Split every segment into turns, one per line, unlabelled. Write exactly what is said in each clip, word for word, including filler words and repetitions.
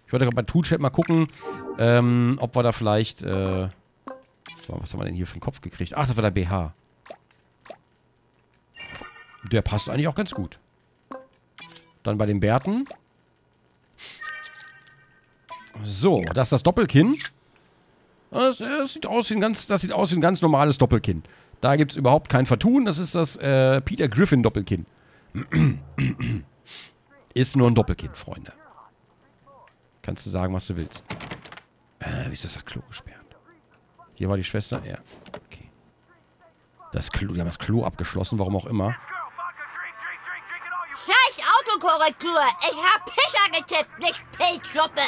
Ich wollte gerade bei Toolchat mal gucken, ähm, ob wir da vielleicht, äh, was haben wir denn hier für einen Kopf gekriegt? Ach, das war der B H. Der passt eigentlich auch ganz gut. Dann bei den Bärten. So, das ist das Doppelkinn. Das, das, sieht aus wie ein ganz, das sieht aus wie ein ganz normales Doppelkinn. Da gibt es überhaupt kein Vertun. Das ist das äh, Peter Griffin Doppelkinn. Ist nur ein Doppelkinn, Freunde. Kannst du sagen, was du willst. Äh, wie ist das, das Klo gesperrt? Hier war die Schwester. Ja, okay. Das Klo, die haben das Klo abgeschlossen, warum auch immer.
Scheiß Autokorrektur! Ich hab Pischer getippt, nicht Pilzsuppe!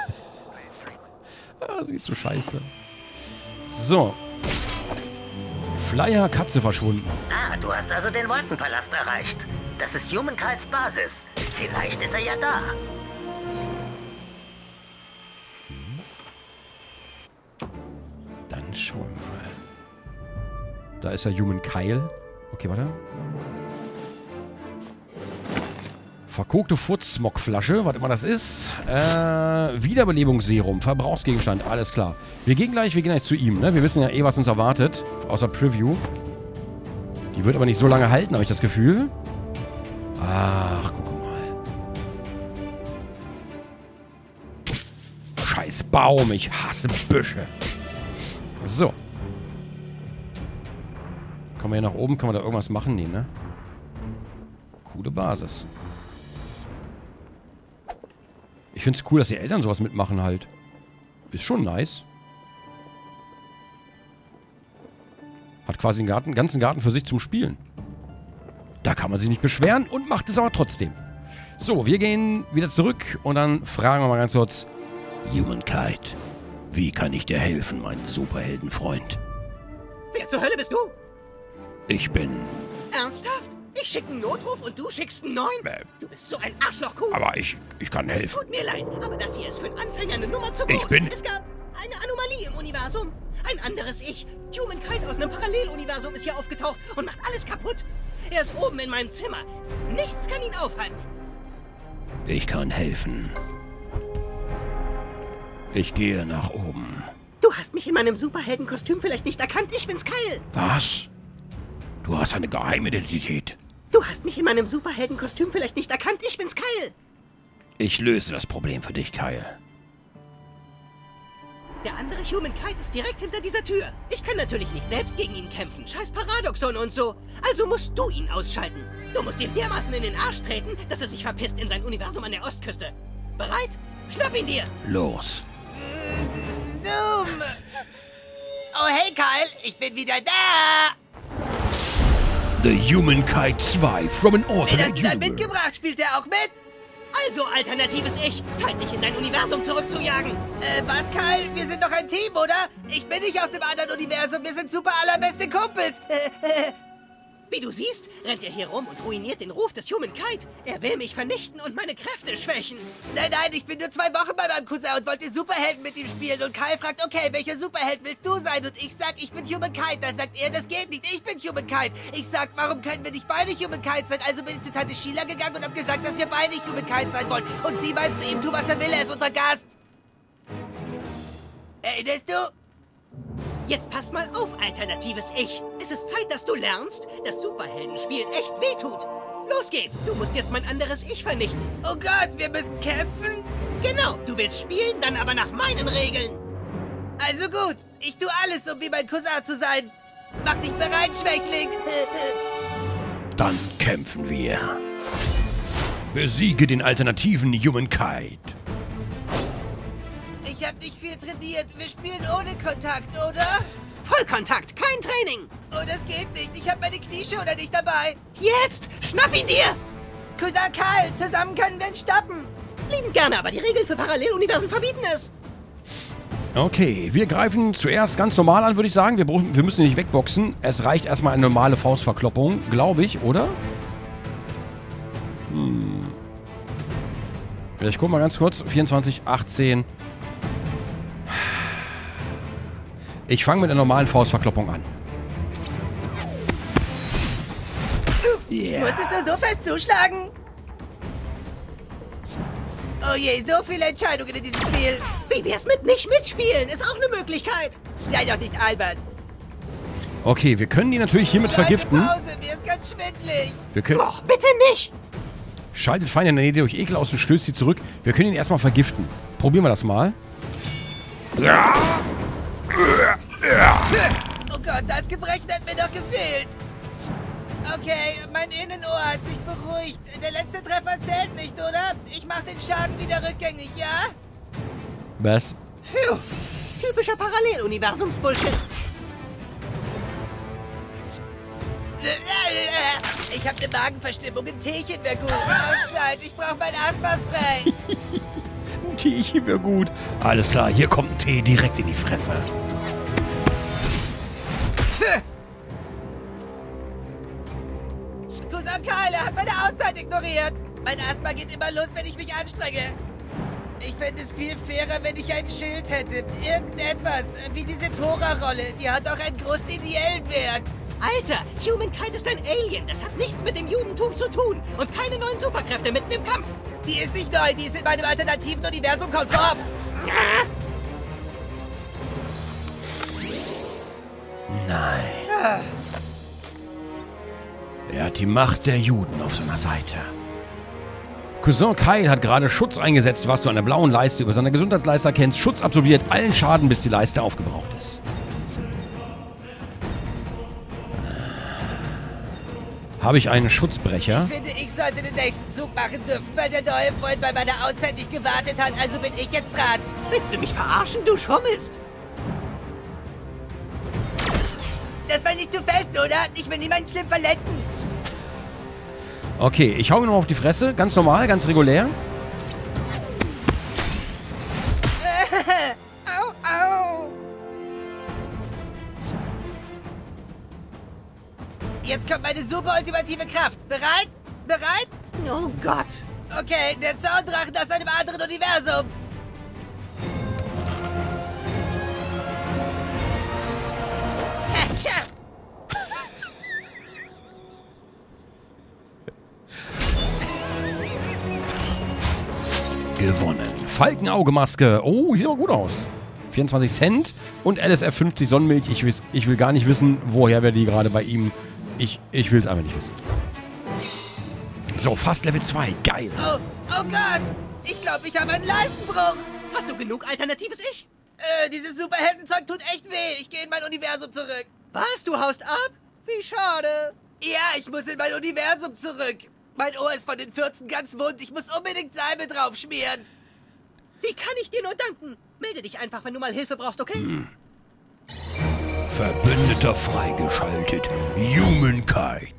Ah, siehst du, scheiße. So. Flyer, Katze verschwunden.
Ah, du hast also den Wolkenpalast erreicht. Das ist Humankites Basis. Vielleicht ist er ja da.
Dann schauen wir mal. Da ist ja Human Kyle. Okay, warte. Verkokte Furzsmogflasche. Warte mal, das ist. Äh, Wiederbelebungsserum. Verbrauchsgegenstand. Alles klar. Wir gehen gleich, wir gehen gleich zu ihm, ne? Wir wissen ja eh, was uns erwartet. Außer Preview. Die wird aber nicht so lange halten, habe ich das Gefühl. Ach, guck mal. Scheiß Baum. Ich hasse Büsche. So. Kommen wir hier nach oben? Kann man da irgendwas machen? Nee, ne? Coole Basis. Ich finde es cool, dass die Eltern sowas mitmachen halt. Ist schon nice. Hat quasi den Garten, ganzen Garten für sich zum Spielen. Da kann man sich nicht beschweren und macht es aber trotzdem. So, wir gehen wieder zurück und dann fragen wir mal ganz kurz. Humankind, wie kann ich dir helfen, mein Superheldenfreund?
Wer zur Hölle bist du?
Ich bin...
Ernsthaft? Ich schicke einen Notruf und du schickst einen neuen?
Äh,
Du bist so ein Arschlochkuh.
aber ich, ich kann helfen.
Tut mir leid, aber das hier ist für einen Anfänger eine Nummer zu groß.
Ich bin-
Es gab eine Anomalie im Universum. Ein anderes Ich. Humankind aus einem Paralleluniversum ist hier aufgetaucht und macht alles kaputt. Er ist oben in meinem Zimmer. Nichts kann ihn aufhalten.
Ich kann helfen. Ich gehe nach oben.
Du hast mich in meinem Superheldenkostüm vielleicht nicht erkannt. Ich bin's Kyle.
Was? Du hast eine Geheimidentität.
Du hast mich in meinem Superheldenkostüm vielleicht nicht erkannt. Ich bin's Kyle.
Ich löse das Problem für dich, Kyle.
Der andere Humankind ist direkt hinter dieser Tür. Ich kann natürlich nicht selbst gegen ihn kämpfen. Scheiß Paradoxon und so. Also musst du ihn ausschalten. Du musst ihm dermaßen in den Arsch treten, dass er sich verpisst in sein Universum an der Ostküste. Bereit? Schnapp ihn dir!
Los.
Zoom! Oh, hey, Kyle. Ich bin wieder da!
The Humankind zwei from an
Wen
alternate
hast du dann
universe.
mitgebracht? Spielt der auch mit? Also, alternatives Ich, Zeit, dich in dein Universum zurückzujagen. Äh, was, Kyle? Wir sind doch ein Team, oder? Ich bin nicht aus dem anderen Universum, wir sind super allerbeste Kumpels. Wie du siehst, rennt er hier rum und ruiniert den Ruf des Humankind. Er will mich vernichten und meine Kräfte schwächen. Nein, nein, ich bin nur zwei Wochen bei meinem Cousin und wollte Superhelden mit ihm spielen. Und Kyle fragt, okay, welcher Superheld willst du sein? Und ich sag, ich bin Humankind. Da sagt er, das geht nicht, ich bin Humankind. Ich sag, warum können wir nicht beide Humankind sein? Also bin ich zu Tante Sheila gegangen und hab gesagt, dass wir beide Humankind sein wollen. Und sie meint zu ihm, tu was er will, er ist unser Gast. Erinnerst du? Jetzt pass mal auf, alternatives Ich. Es ist Zeit, dass du lernst, dass Superheldenspielen echt wehtut. Los geht's, du musst jetzt mein anderes Ich vernichten. Oh Gott, wir müssen kämpfen? Genau, du willst spielen, dann aber nach meinen Regeln. Also gut, ich tu alles, um wie mein Cousin zu sein. Mach dich bereit, Schwächling.
Dann kämpfen wir. Besiege den alternativen Humankind.
Ich hab nicht viel trainiert. Wir spielen ohne Kontakt, oder? Vollkontakt, kein Training. Oh, das geht nicht. Ich hab meine Knieschoner nicht dabei. Jetzt! Schnapp ihn dir! Cousin Kyle, zusammen können wir ihn stoppen. Lieben gerne, aber die Regeln für Paralleluniversen verbieten es.
Okay, wir greifen zuerst ganz normal an, würde ich sagen. Wir, brauchen, wir müssen ihn nicht wegboxen. Es reicht erstmal eine normale Faustverkloppung, glaube ich, oder? Hm. Ich gucke mal ganz kurz. vierundzwanzig, achtzehn. Ich fange mit einer normalen Faustverkloppung an.
Yeah. Musstest du so fest zuschlagen? Oh, Oh je, so viele Entscheidungen in diesem Spiel.
Wie wär's mit nicht mitspielen? Ist auch eine Möglichkeit.
Sei doch nicht albern.
Okay, wir können die natürlich hiermit vergiften.
Pause, mir ist ganz schwindelig.
Wir können...
Och, bitte nicht.
Schaltet Feinde in der Nähe durch Ekel aus und stößt sie zurück. Wir können ihn erstmal vergiften. Probieren wir das mal.
Oh Gott, das Gebrechen hat mir doch gefehlt. Okay, mein Innenohr hat sich beruhigt. Der letzte Treffer zählt nicht, oder? Ich mach den Schaden wieder rückgängig, ja?
Was?
Phew. Typischer Paralleluniversums-Bullshit.
Ich hab eine Magenverstimmung. Ein Teechen wäre gut. Auszeit, ich brauch mein Asthma-Spray.
Ein Teechen wäre gut. Alles klar, hier kommt ein Tee direkt in die Fresse.
Cousin Kyle, er hat meine Auszeit ignoriert. Mein Asthma geht immer los, wenn ich mich anstrenge. Ich fände es viel fairer, wenn ich ein Schild hätte. Irgendetwas, wie diese Tora-Rolle. Die hat auch einen großen ideellen Wert.
Alter, Humankind ist ein Alien. Das hat nichts mit dem Judentum zu tun. Und keine neuen Superkräfte mitten im Kampf.
Die ist nicht neu, die ist in meinem alternativen Universum konform.
Nein. Er hat die Macht der Juden auf seiner Seite. Cousin Kyle hat gerade Schutz eingesetzt, was du an der blauen Leiste über seine Gesundheitsleiste erkennst. Schutz absorbiert allen Schaden, bis die Leiste aufgebraucht ist. Habe ich einen Schutzbrecher?
Ich finde, ich sollte den nächsten Zug machen dürfen, weil der Neue vorhin bei meiner Auszeit nicht gewartet hat. Also bin ich jetzt dran.
Willst du mich verarschen? Du schummelst.
Das war nicht zu fest, oder? Ich will niemanden schlimm verletzen.
Okay, ich hau ihn noch auf die Fresse. Ganz normal, ganz regulär.
Au, au. Jetzt kommt meine super ultimative Kraft. Bereit? Bereit?
Oh Gott.
Okay, der Zaundrachen aus einem anderen Universum. Tja.
Gewonnen. Falkenaugemaske. Oh, sieht aber gut aus. vierundzwanzig Cent und L S F fünfzig Sonnenmilch. Ich, wiss, ich will gar nicht wissen, woher wir die gerade bei ihm... Ich, ich will es einfach nicht wissen. So, fast Level zwei. Geil.
Oh, oh Gott. Ich glaube, ich habe einen Leistenbruch.
Hast du genug alternatives Ich?
Äh, dieses Superheldenzeug tut echt weh. Ich gehe in mein Universum zurück.
Was? Du haust ab? Wie schade.
Ja, ich muss in mein Universum zurück. Mein Ohr ist von den Fürzen ganz wund. Ich muss unbedingt Salbe drauf schmieren.
Wie kann ich dir nur danken? Melde dich einfach, wenn du mal Hilfe brauchst, okay?
Hm. Verbündeter freigeschaltet. Humankind.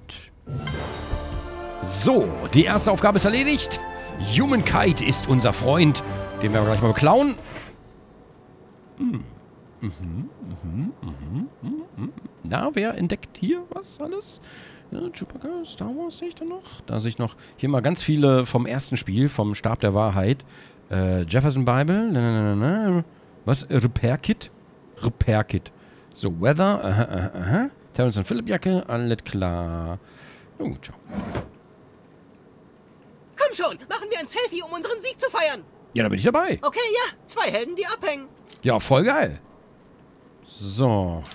So, die erste Aufgabe ist erledigt. Humankind ist unser Freund. Den werden wir gleich mal beklauen. Hm. Mhm, mhm, mhm, mhm, mhm. Na, wer entdeckt hier was alles? Ja, Chewbacca, Star Wars sehe ich da noch. Da sehe ich noch hier mal ganz viele vom ersten Spiel, vom Stab der Wahrheit. Äh, Jefferson Bible. Na, na, na, na. Was? Repair Kit? Repair Kit. So, Weather. Aha, aha, aha. Terrence und Philipp Jacke. Alles klar. Oh, ciao.
Komm schon, machen wir ein Selfie, um unseren Sieg zu feiern.
Ja, da bin ich dabei.
Okay, ja. Zwei Helden, die abhängen.
Ja, voll geil. So.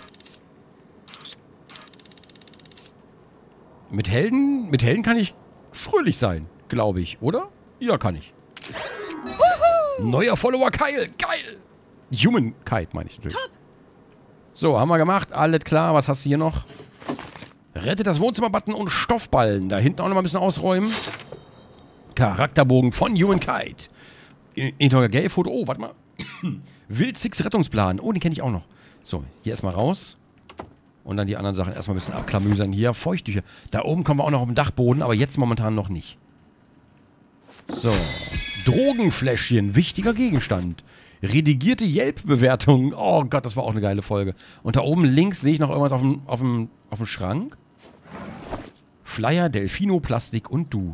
Mit Helden, mit Helden kann ich fröhlich sein, glaube ich, oder? Ja, kann ich. Woohoo! Neuer Follower Kyle, geil! Humankind meine ich natürlich.
Top.
So, haben wir gemacht, alles klar, was hast du hier noch? Rettet das Wohnzimmer-Button und Stoffballen. Da hinten auch noch mal ein bisschen ausräumen. Charakterbogen von Humankind. Interrogate-Foto, oh, warte mal. Wildsix Rettungsplan, oh, den kenne ich auch noch. So, hier erstmal raus. Und dann die anderen Sachen erstmal ein bisschen abklamüsern. Hier, Feuchttücher. Da oben kommen wir auch noch auf den Dachboden, aber jetzt momentan noch nicht. So. Drogenfläschchen, wichtiger Gegenstand. Redigierte Yelp-Bewertungen. Oh Gott, das war auch eine geile Folge. Und da oben links sehe ich noch irgendwas auf dem, auf dem, auf dem Schrank. Flyer, Delfino, Plastik und du.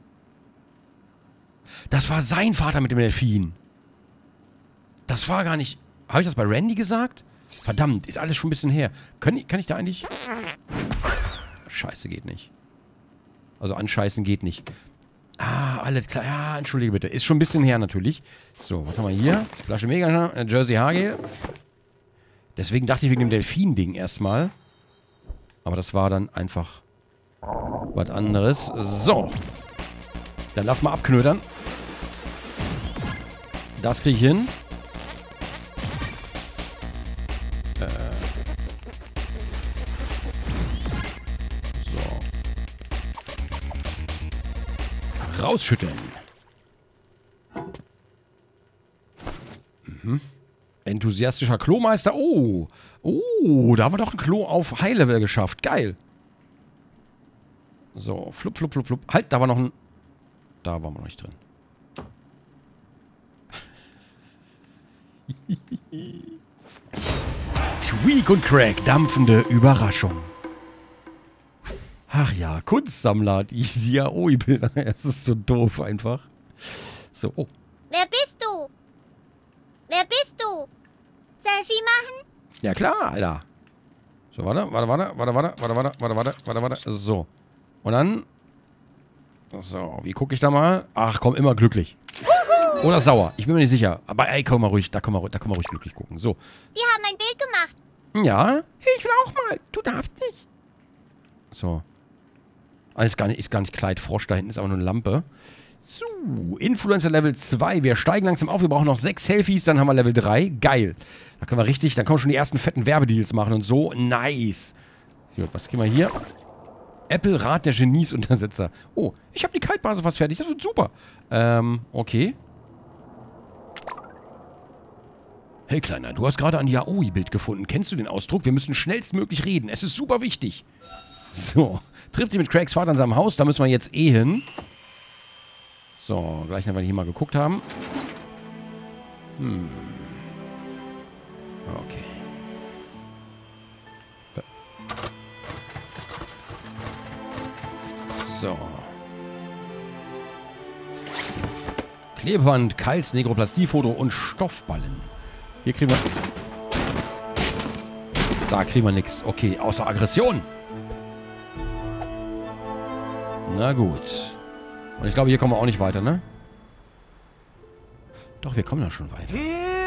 Das war sein Vater mit dem Delfin. Das war gar nicht... Habe ich das bei Randy gesagt? Verdammt, ist alles schon ein bisschen her. Kann, kann ich da eigentlich... Scheiße, geht nicht. Also anscheißen geht nicht. Ah, alles klar. Ja, entschuldige bitte. Ist schon ein bisschen her natürlich. So, was haben wir hier? Flasche Mega, äh, Jersey Hagel. Deswegen dachte ich wegen dem Delfin-Ding erstmal. Aber das war dann einfach was anderes. So. Dann lass mal abknödern. Das kriege ich hin. Äh. So. Rausschütteln. Mhm. Enthusiastischer Klomeister. Oh. Oh, da haben wir doch ein Klo auf High-Level geschafft. Geil. So, flup, flup, flup, flup. Halt, da war noch ein... Da waren wir noch nicht drin. Tweak und Crack, dampfende Überraschung. Ach ja, Kunstsammler, die Yaoi-Bilder. Es ist so doof einfach. So, oh.
Wer bist du? Wer bist du? Selfie machen?
Ja klar, Alter. So, warte, warte, warte, warte, warte, warte, warte, warte, warte, warte, warte. So. Und dann... So, wie gucke ich da mal? Ach, komm, immer glücklich. Oder sauer. Ich bin mir nicht sicher. Aber ey, komm mal ruhig. Da komm mal, da komm mal ruhig glücklich gucken. So.
Die haben ein Bild gemacht.
Ja. Ich will auch mal. Du darfst nicht. So. Ah, ist gar nicht, ist gar nicht Kleid Frosch. Da hinten ist aber nur eine Lampe. So. Influencer Level zwei. Wir steigen langsam auf. Wir brauchen noch sechs Selfies. Dann haben wir Level drei. Geil. Da können wir richtig, dann können wir schon die ersten fetten Werbedeals machen und so. Nice. Gut, was kriegen wir hier? Apple Rat der Genies-Untersetzer. Oh, ich habe die Kaltbase fast fertig. Das wird super. Ähm, okay. Hey Kleiner, du hast gerade ein Yaoi-Bild gefunden. Kennst du den Ausdruck? Wir müssen schnellstmöglich reden. Es ist super wichtig. So, trifft sich mit Craigs Vater in seinem Haus. Da müssen wir jetzt eh hin. So, gleich, wenn wir hier mal geguckt haben. Hm. Okay. So. Klebeband, Kals, Negroplastie-Foto und Stoffballen. Hier kriegen wir... Da kriegen wir nichts. Okay, außer Aggression. Na gut. Und ich glaube, hier kommen wir auch nicht weiter, ne? Doch, wir kommen da schon weiter.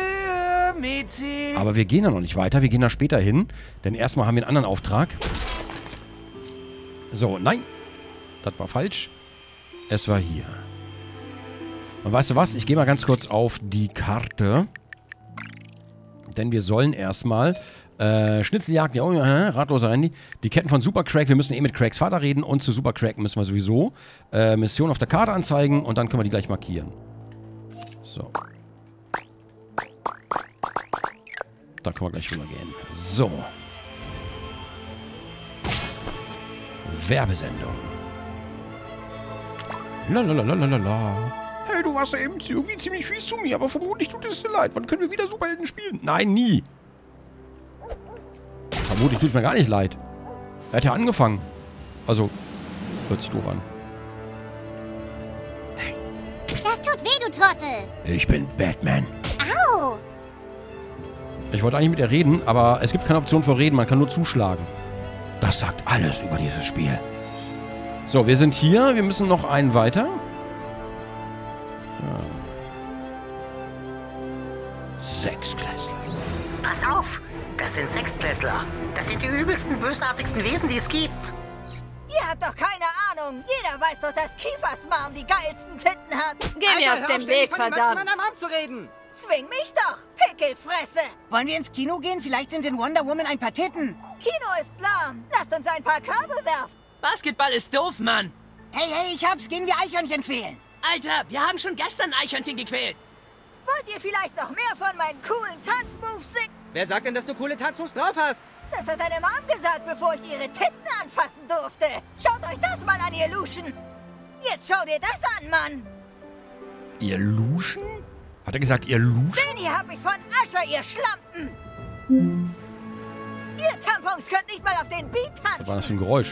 Aber wir gehen da noch nicht weiter. Wir gehen da später hin. Denn erstmal haben wir einen anderen Auftrag. So, nein. Das war falsch. Es war hier. Und weißt du was? Ich gehe mal ganz kurz auf die Karte. Denn wir sollen erstmal äh, Schnitzeljagd, ja, äh, ratloser Randy, die Ketten von Super Craig. Wir müssen eh mit Craigs Vater reden und zu Super Craig müssen wir sowieso äh, Mission auf der Karte anzeigen und dann können wir die gleich markieren. So. Da können wir gleich rübergehen. So. Werbesendung. Lalalala. Hey, du warst ja eben irgendwie ziemlich fies zu mir, aber vermutlich tut es dir leid. Wann können wir wieder Superhelden spielen? Nein, nie. Vermutlich tut es mir gar nicht leid. Er hat ja angefangen. Also, hört sich doof an.
Hey. Das tut weh, du Trottel.
Ich bin Batman.
Au.
Ich wollte eigentlich mit ihr reden, aber es gibt keine Option für Reden. Man kann nur zuschlagen. Das sagt alles über dieses Spiel. So, wir sind hier. Wir müssen noch einen weiter. Ja. Sechsklässler.
Pass auf! Das sind Sechsklässler. Das sind die übelsten, bösartigsten Wesen, die es gibt.
Ihr habt doch keine Ahnung. Jeder weiß doch, dass Kiefers Mom die geilsten Titten hat.
Geh mir aus dem Weg, verdammt.
Am Arm zu reden.
Zwing mich doch, Pickelfresse.
Wollen wir ins Kino gehen? Vielleicht sind in Wonder Woman ein paar Titten.
Kino ist lahm. Lasst uns ein paar Körbe werfen.
Basketball ist doof, Mann.
Hey, hey, ich hab's. Gehen wir Eichhörnchen quälen.
Alter, wir haben schon gestern Eichhörnchen gequält.
Wollt ihr vielleicht noch mehr von meinen coolen Tanzmoves sehen?
Wer sagt denn, dass du coole Tanzmoves drauf hast?
Das hat deine Mom gesagt, bevor ich ihre Titten anfassen durfte. Schaut euch das mal an, ihr Luschen. Jetzt schau dir das an, Mann.
Ihr Luschen? Hat er gesagt, ihr Luschen?
Den hier hab ich von Ascher, ihr Schlampen. Ihr Tampons könnt nicht mal auf den Beat tanzen.
Was war das für ein Geräusch?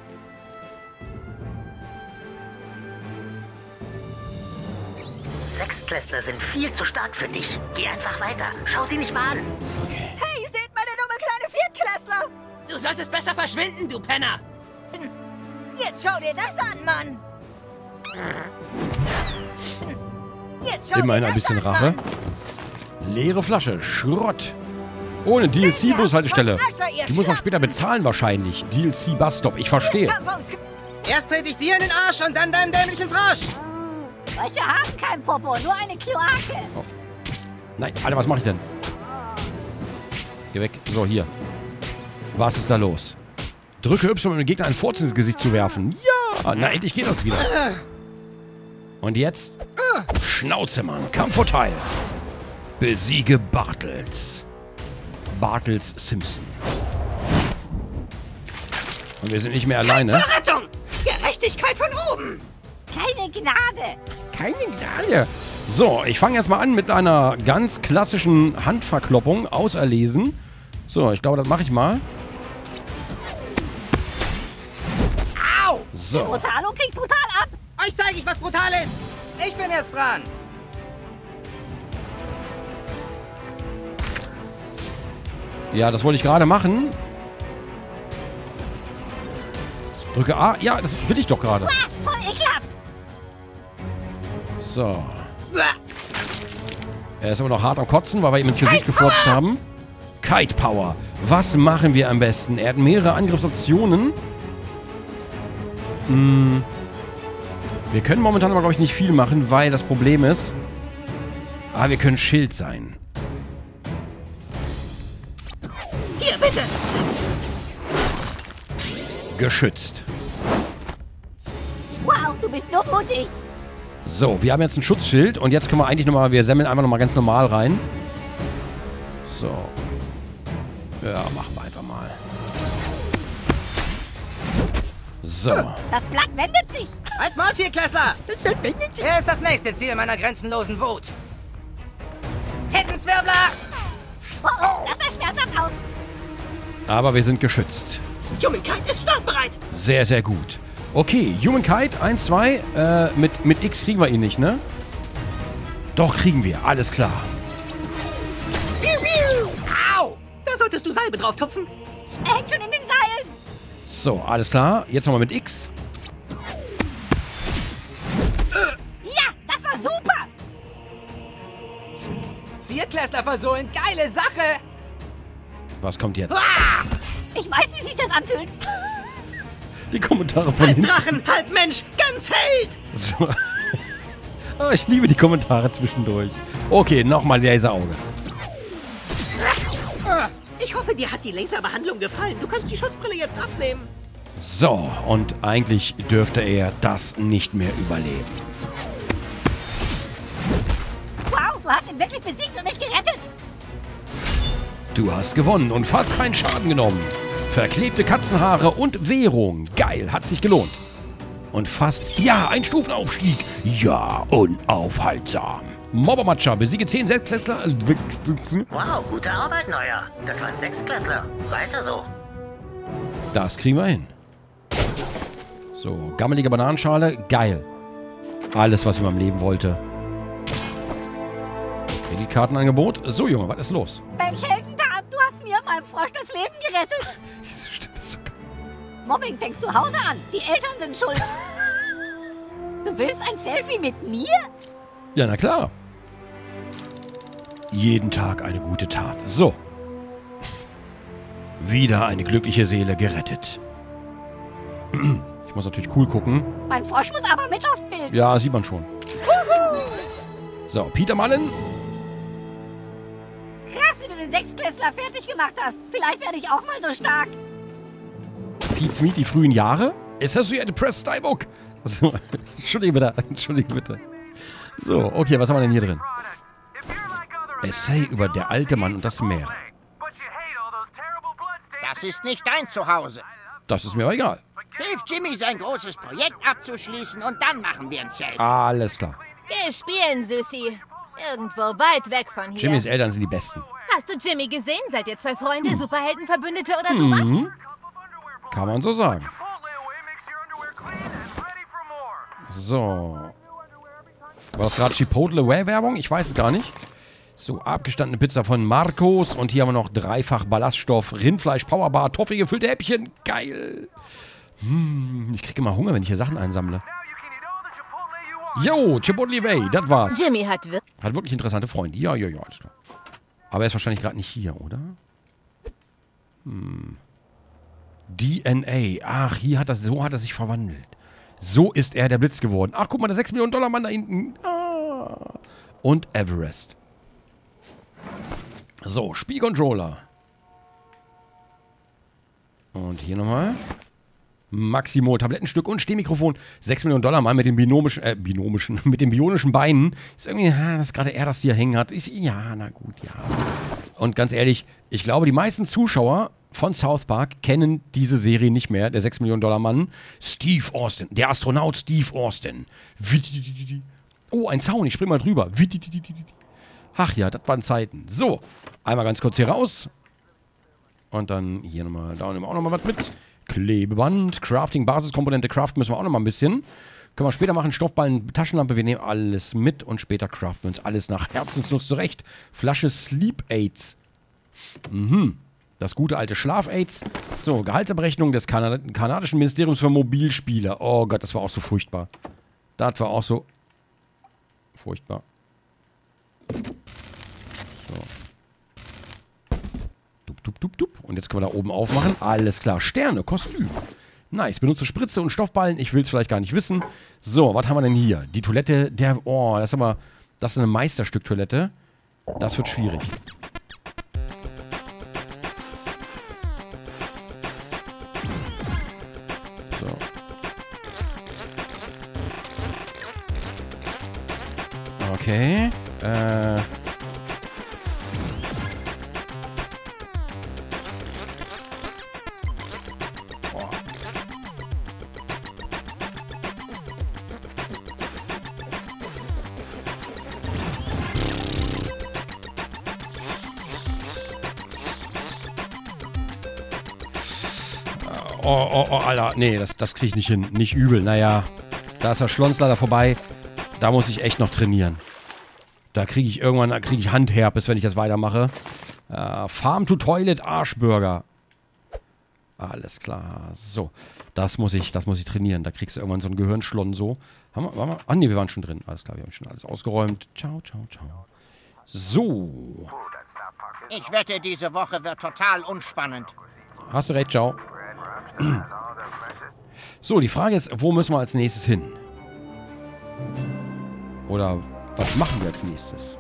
Sechsklässler sind viel zu stark für dich. Geh einfach weiter. Schau sie nicht mal an.
Okay.
Hey, seht meine dumme kleine Viertklässler.
Du solltest besser verschwinden, du Penner.
Jetzt schau dir das an, Mann. Jetzt schau
Immerhin
dir
ein
das
bisschen
an,
Rache.
Mann.
Leere Flasche. Schrott. Ohne D L C-Bushaltestelle. Die muss man später bezahlen wahrscheinlich. D L C-Busstop. Ich verstehe.
Erst trete ich dir in den Arsch und dann deinem dämlichen Frosch.
Solche haben kein Popo, nur eine Kloake.
Oh. Nein, Alter, was mache ich denn? Geh weg. So, hier. Was ist da los? Drücke Y, um den Gegner einen Furz ins Gesicht zu werfen. Ja! Na, endlich geht das wieder. Und jetzt? Schnauze, Mann. Kampfvorteil. Besiege Bartels. Bartels Simpson. Und wir sind nicht mehr alleine.
Verrettung! Gerechtigkeit von oben!
Keine Gnade.
Keine Gnade. So, ich fange erstmal an mit einer ganz klassischen Handverkloppung. Auserlesen. So, ich glaube, das mache ich mal.
Au!
So.
Brutalo kriegt brutal ab.
Euch zeige ich, was brutal ist. Ich bin jetzt dran.
Ja, das wollte ich gerade machen. Drücke A. Ja, das will ich doch gerade.
Ah, voll ekelhaft.
So. Er ist aber noch hart am Kotzen, weil wir ihm ins Gesicht gefurzt haben. Kite Power. Was machen wir am besten? Er hat mehrere Angriffsoptionen. Hm. Wir können momentan aber, glaube ich, nicht viel machen, weil das Problem ist... Ah, wir können Schild sein.
Hier, bitte!
Geschützt.
Wow, du bist so mutig.
So, wir haben jetzt ein Schutzschild und jetzt können wir eigentlich nochmal, wir semmeln einfach nochmal ganz normal rein. So. Ja, machen wir einfach mal. So.
Das Blatt wendet sich.
Als Maul, Vierklässler! Er ist das nächste Ziel meiner grenzenlosen Wut. Tettenzwirbler!
Oh, oh, das sah schmerzhaft aus.
Aber wir sind geschützt.
Humankind ist startbereit!
Sehr, sehr gut. Okay, Humankind, eins, zwei. Äh, mit, mit X kriegen wir ihn nicht, ne? Doch, kriegen wir. Alles klar.
Piu, piu. Au! Da solltest du Salbe drauf tupfen.
Er hängt schon in den Seilen.
So, alles klar. Jetzt nochmal mit X.
Ja, das war super.
Viertklässler versohlen, geile Sache!
Was kommt jetzt?
Ah!
Ich weiß, wie sich das anfühlt.
Die Kommentare von
Halb
hinten.
Drachen, halb Mensch, ganz Held!
So. Oh, ich liebe die Kommentare zwischendurch. Okay, nochmal Laserauge.
Ich hoffe, dir hat die Laserbehandlung gefallen. Du kannst die Schutzbrille jetzt abnehmen.
So, und eigentlich dürfte er das nicht mehr überleben.
Wow, du hast ihn wirklich besiegt und mich gerettet.
Du hast gewonnen und fast keinen Schaden genommen. Verklebte Katzenhaare und Währung. Geil, hat sich gelohnt. Und fast, ja, ein Stufenaufstieg. Ja, unaufhaltsam. Mobbermatscher, besiege zehn Sechsklässler.
Wow, gute Arbeit, Neuer. Das waren Sechsklässler. Weiter so.
Das kriegen wir hin. So, gammelige Bananenschale. Geil. Alles, was ich in meinem Leben wollte. Kreditkartenangebot. So, Junge, was ist los?
Welch Heldentat, du hast mir und meinem Frosch das Leben gerettet.
Diese Stimme ist so geil.
Mobbing fängt zu Hause an. Die Eltern sind schuld. Du willst ein Selfie mit mir?
Ja, na klar. Jeden Tag eine gute Tat. So. Wieder eine glückliche Seele gerettet. Ich muss natürlich cool gucken.
Mein Frosch muss aber mit aufs Bild.
Ja, sieht man schon. So, Peter Mullen.
Krass, wie du den Sechsklässler fertig gemacht hast. Vielleicht werde ich auch mal so stark.
Pete's Meet, die frühen Jahre. Ist das so ja Press Stybook? So, Entschuldige bitte. Entschuldige bitte. So, okay, was haben wir denn hier drin? Essay über der alte Mann und das Meer.
Das ist nicht dein Zuhause.
Das ist mir aber egal.
Hilf Jimmy, sein großes Projekt abzuschließen und dann machen wir ein Selfie.
Alles klar.
Wir spielen, Süßi. Irgendwo weit weg von hier.
Jimmys Eltern sind die Besten.
Hast du Jimmy gesehen? Seid ihr zwei Freunde, Superheldenverbündete oder sowas?
Mhm. Kann man so sagen. So. War das gerade Chipotle-Werbung? Ich weiß es gar nicht. So, abgestandene Pizza von Marcos. Und hier haben wir noch dreifach Ballaststoff, Rindfleisch, Powerbar, Toffee gefüllte Häppchen. Geil. Hm, ich kriege immer Hunger, wenn ich hier Sachen einsammle. Jo, Chipotle Bay, das war's.
Jimmy hat wirklich...
Hat wirklich interessante Freunde. Ja, ja, ja, alles klar. Aber er ist wahrscheinlich gerade nicht hier, oder? Hm. D N A. Ach, hier hat er, so hat er sich verwandelt. So ist er der Blitz geworden. Ach, guck mal, der sechs Millionen Dollar Mann da hinten. Ah. Und Everest. So, Spielcontroller. Und hier nochmal. Maximo, Tablettenstück und Stehmikrofon. sechs Millionen Dollar Mann mit dem binomischen, äh, binomischen, mit den bionischen Beinen. Ist irgendwie, ja, das ist gerade er, das hier hängen hat. Ist, ja, na gut, ja. Und ganz ehrlich, ich glaube, die meisten Zuschauer von South Park kennen diese Serie nicht mehr. Der sechs Millionen Dollar Mann. Steve Austin. Der Astronaut Steve Austin. Oh, ein Zaun. Ich spring mal drüber. Ach ja, das waren Zeiten. So, einmal ganz kurz hier raus. Und dann hier nochmal, da nehmen wir auch nochmal was mit. Klebeband, Crafting, Basiskomponente, Craften müssen wir auch nochmal ein bisschen. Können wir später machen. Stoffballen, Taschenlampe, wir nehmen alles mit. Und später craften wir uns alles nach Herzenslust zurecht. Flasche Sleep Aids. Mhm. Das gute alte Schlaf-Aids. So, Gehaltsabrechnung des Kanad kanadischen Ministeriums für Mobilspiele. Oh Gott, das war auch so furchtbar. Das war auch so furchtbar. So. Dup, dup, dup, dup. Und jetzt können wir da oben aufmachen. Alles klar. Sterne, Kostüm. Nice. Benutze Spritze und Stoffballen. Ich will es vielleicht gar nicht wissen. So, was haben wir denn hier? Die Toilette der... Oh, das ist aber... Das ist eine Meisterstück-Toilette. Das wird schwierig. Okay. Äh. Boah. Oh, oh, oh, Alter. Nee, das, das kriege ich nicht hin. Nicht übel. Naja, da ist der Schlons leider vorbei. Da muss ich echt noch trainieren. Da kriege ich irgendwann, da kriege ich Handherpes, wenn ich das weitermache. Äh, Farm to Toilet Arschburger. Alles klar. So. Das muss ich, das muss ich trainieren. Da kriegst du irgendwann so einen Gehirnschlon so. Haben wir, waren wir? Ah, ne, wir waren schon drin. Alles klar, wir haben schon alles ausgeräumt. Ciao, ciao, ciao. So.
Ich wette, diese Woche wird total unspannend.
Hast du recht, ciao. So, die Frage ist, wo müssen wir als nächstes hin? Oder was machen wir als nächstes?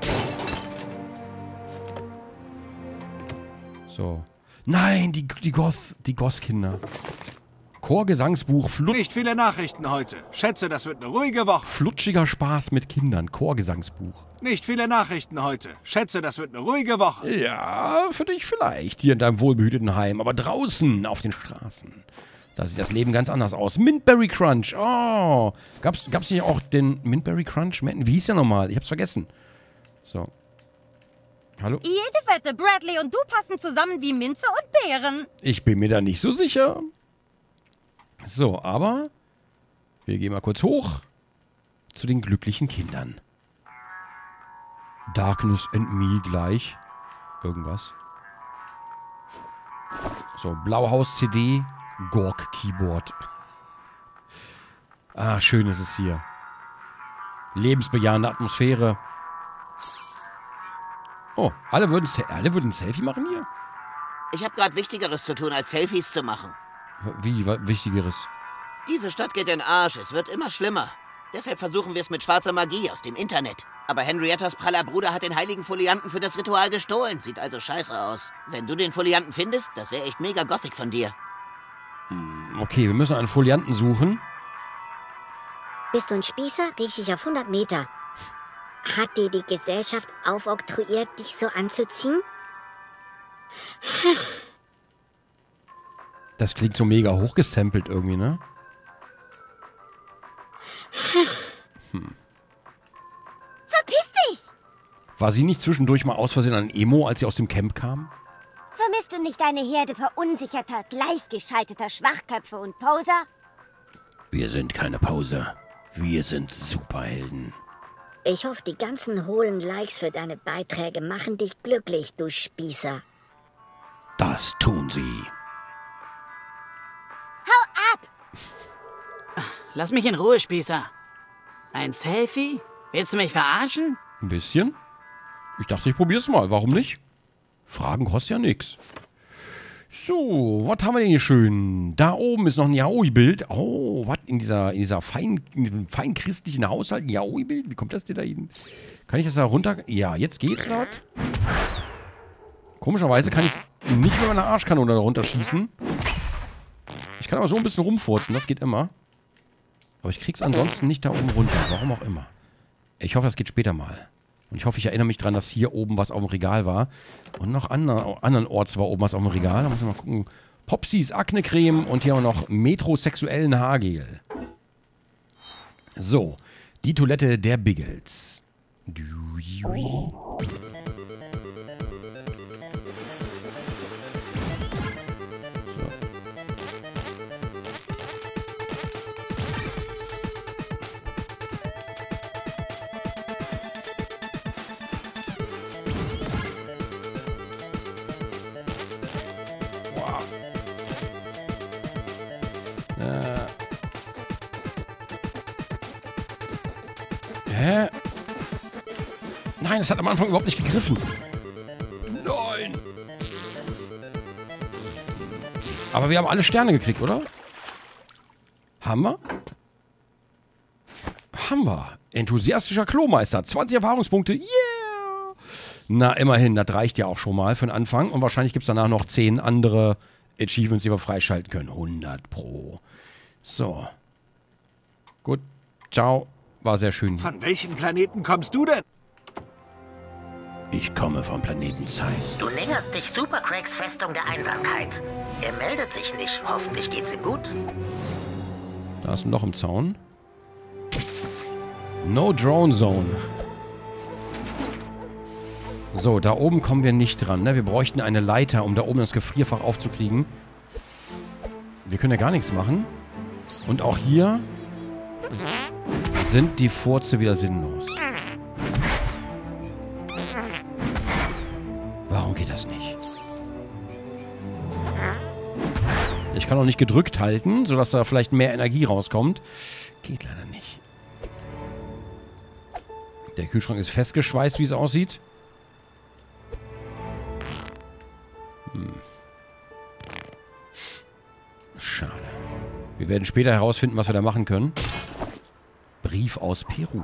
So. Nein, die, die Goth, die Goth-Kinder. Chorgesangsbuch, Flut
Nicht viele Nachrichten heute. Schätze, das wird eine ruhige Woche.
Flutschiger Spaß mit Kindern. Chorgesangsbuch.
Nicht viele Nachrichten heute. Schätze, das wird eine ruhige Woche.
Ja, für dich vielleicht. Hier in deinem wohlbehüteten Heim. Aber draußen auf den Straßen. Da sieht das Leben ganz anders aus. Mintberry Crunch. Oh. Gab's, gab's nicht auch den Mintberry Crunch? Wie hieß der nochmal? Ich hab's vergessen. So. Hallo?
Jede Wette, Bradley und du passen zusammen wie Minze und Beeren.
Ich bin mir da nicht so sicher. So, aber wir gehen mal kurz hoch zu den glücklichen Kindern. Darkness and Me gleich. Irgendwas. So, Blauhaus-C D. Gork-Keyboard. Ah, schön ist es hier. Lebensbejahende Atmosphäre. Oh, alle würden, alle würden ein Selfie machen hier?
Ich habe gerade Wichtigeres zu tun, als Selfies zu machen.
Wie, was Wichtigeres?
Diese Stadt geht in den Arsch, es wird immer schlimmer. Deshalb versuchen wir es mit schwarzer Magie aus dem Internet. Aber Henriettas praller Bruder hat den heiligen Folianten für das Ritual gestohlen. Sieht also scheiße aus. Wenn du den Folianten findest, das wäre echt mega gothic von dir.
Okay, wir müssen einen Folianten suchen.
Bist du ein Spießer? Riech ich auf hundert Meter. Hat dir die Gesellschaft aufoktroyiert, dich so anzuziehen?
Das klingt so mega hochgesampelt irgendwie, ne? Hm.
Verpiss dich!
War sie nicht zwischendurch mal aus Versehen ein Emo, als sie aus dem Camp kam?
Vermisst du nicht eine Herde verunsicherter, gleichgeschalteter Schwachköpfe und Poser?
Wir sind keine Poser. Wir sind Superhelden.
Ich hoffe, die ganzen hohlen Likes für deine Beiträge machen dich glücklich, du Spießer.
Das tun sie.
Hau ab!
Lass mich in Ruhe, Spießer.
Ein Selfie? Willst du mich verarschen?
Ein bisschen. Ich dachte, ich probier's mal. Warum nicht? Fragen kostet ja nichts. So, was haben wir denn hier schön? Da oben ist noch ein Yaoi-Bild. Oh, was? In dieser, in dieser fein, in diesem feinchristlichen Haushalt ein Yaoi-Bild? Wie kommt das denn da hin? Kann ich das da runter... Ja, jetzt geht's, was? Komischerweise kann ich es nicht mit meiner Arschkanone da runterschießen. Ich kann aber so ein bisschen rumfurzen, das geht immer. Aber ich krieg's ansonsten nicht da oben runter, warum auch immer. Ich hoffe, das geht später mal. Und ich hoffe, ich erinnere mich dran, dass hier oben was auf dem Regal war. Und noch ander, andernorts war oben was auf dem Regal. Da muss ich mal gucken. Popsys Akne-Creme und hier auch noch metrosexuellen Haargel. So, die Toilette der Biggles. Hä? Nein, das hat am Anfang überhaupt nicht gegriffen. Nein. Aber wir haben alle Sterne gekriegt, oder? Haben wir? Haben wir. Enthusiastischer Klomeister. zwanzig Erfahrungspunkte. Yeah! Na, immerhin. Das reicht ja auch schon mal für den Anfang. Und wahrscheinlich gibt es danach noch zehn andere Achievements, die wir freischalten können. hundert pro. So. Gut. Ciao. War sehr schön.
Von welchem Planeten kommst du denn?
Ich komme vom Planeten Zeiss.
Du näherst dich Super Craigs Festung der Einsamkeit. Er meldet sich nicht. Hoffentlich geht's ihm gut.
Da ist ein Loch im Zaun. No Drone Zone. So, da oben kommen wir nicht dran. Ne? Wir bräuchten eine Leiter, um da oben das Gefrierfach aufzukriegen. Wir können ja gar nichts machen. Und auch hier sind die Furze wieder sinnlos. Warum geht das nicht? Ich kann auch nicht gedrückt halten, sodass da vielleicht mehr Energie rauskommt. Geht leider nicht. Der Kühlschrank ist festgeschweißt, wie es aussieht. Hm. Schade. Wir werden später herausfinden, was wir da machen können. Brief aus Peru.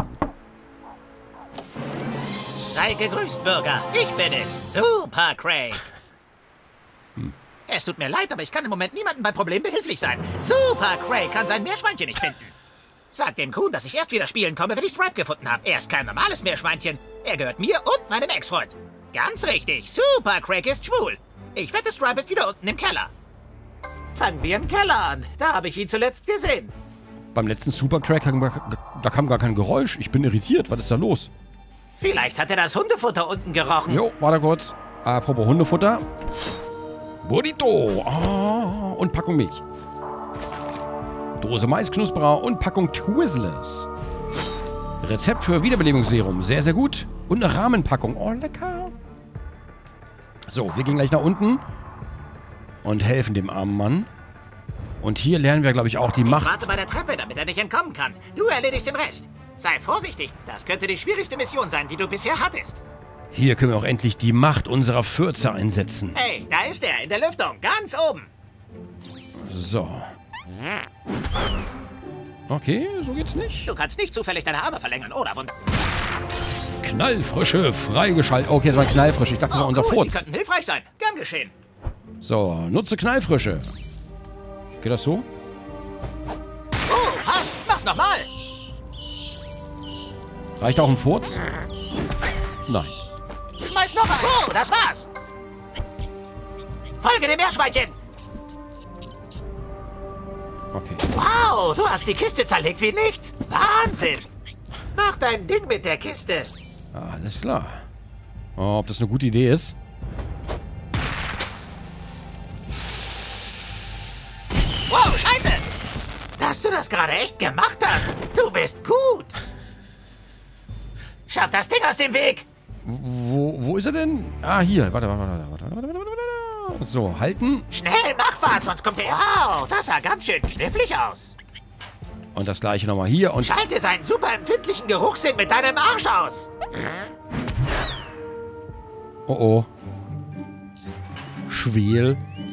Sei gegrüßt, Bürger. Ich bin es. Super Craig.
Hm.
Es tut mir leid, aber ich kann im Moment niemandem beim Problem behilflich sein. Super Craig kann sein Meerschweinchen nicht finden. Sag dem Kuhn, dass ich erst wieder spielen komme, wenn ich Stripe gefunden habe. Er ist kein normales Meerschweinchen. Er gehört mir und meinem Ex-Freund. Ganz richtig. Super Craig ist schwul. Ich wette, Stripe ist wieder unten im Keller. Fangen wir im Keller an. Da habe ich ihn zuletzt gesehen.
Beim letzten Super Craig, da kam gar kein Geräusch. Ich bin irritiert. Was ist da los?
Vielleicht hat er das Hundefutter unten gerochen.
Jo, warte kurz. Apropos Hundefutter. Burrito. Oh, und Packung Milch. Dose Maisknusperer und Packung Twizzlers. Rezept für Wiederbelebungsserum. Sehr, sehr gut. Und eine Rahmenpackung. Oh, lecker. So, wir gehen gleich nach unten und helfen dem armen Mann. Und hier lernen wir, glaube ich, auch die
ich
Macht.
Warte bei der Treppe, damit er nicht entkommen kann. Du erledigst den Rest. Sei vorsichtig. Das könnte die schwierigste Mission sein, die du bisher hattest.
Hier können wir auch endlich die Macht unserer Fürze einsetzen.
Hey, da ist er, in der Lüftung, ganz oben.
So. Okay, so geht's nicht.
Du kannst nicht zufällig deine Arme verlängern, oder? Wund
Knallfrische, freigeschaltet. Okay, das war Knallfrische. Ich dachte, das war
oh,
unser
cool,
Furz.
Die könnten hilfreich sein. Gern geschehen.
So, nutze Knallfrische. Geht das so?
Oh, passt. Mach's nochmal.
Reicht auch ein Furz? Nein.
Schmeiß noch ein. Oh, das war's. Folge dem Meerschweinchen.
Okay.
Wow, du hast die Kiste zerlegt wie nichts. Wahnsinn. Mach dein Ding mit der Kiste.
Ah, alles klar. Oh, ob das eine gute Idee ist?
Wow, scheiße. Dass du das gerade echt gemacht hast. Du bist gut. Schaff das Ding aus dem Weg.
Wo, wo ist er denn? Ah, hier. Warte, warte, warte, warte, warte, warte, warte. So, halten.
Schnell, mach was, sonst kommt er... Wow, das sah ganz schön knifflig aus.
Und das gleiche nochmal hier und...
Schalte seinen super empfindlichen Geruchssinn mit deinem Arsch aus.
Oh oh. Schwel.